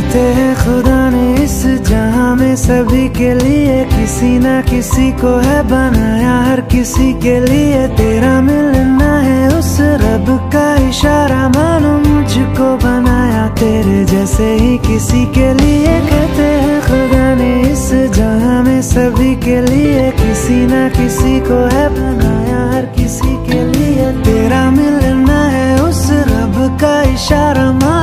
कहते हैं खुदा ने इस जहां में सभी के लिए किसी ना किसी को है बनाया, हर किसी के लिए तेरा मिलना है उस रब का इशारा, मानो मुझको बनाया तेरे जैसे ही किसी के लिए। कहते हैं खुदा ने इस जहां में सभी के लिए किसी ना किसी को है बनाया, हर किसी के लिए तेरा मिलना है उस रब का इशारा।